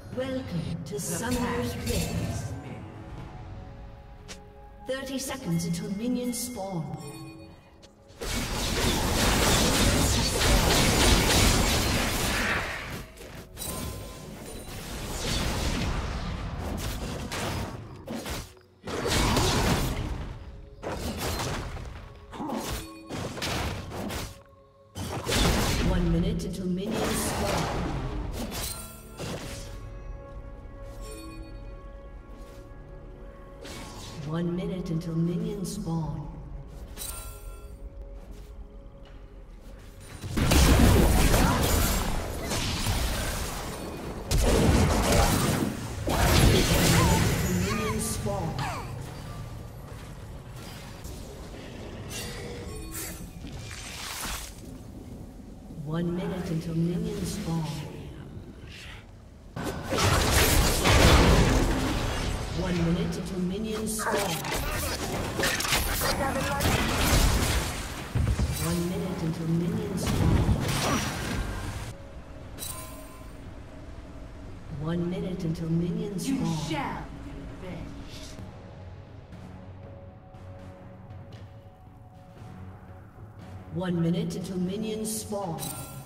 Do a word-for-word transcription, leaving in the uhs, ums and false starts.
Welcome to Summoner's Rift. thirty seconds until minions spawn. One minute until minions spawn. One minute until minions spawn. Minions spawn. One minute until minions spawn. One minute until minions spawn. One minute until minions spawn. One minute until minions spawn. You shall be avenged. One minute until minions spawn.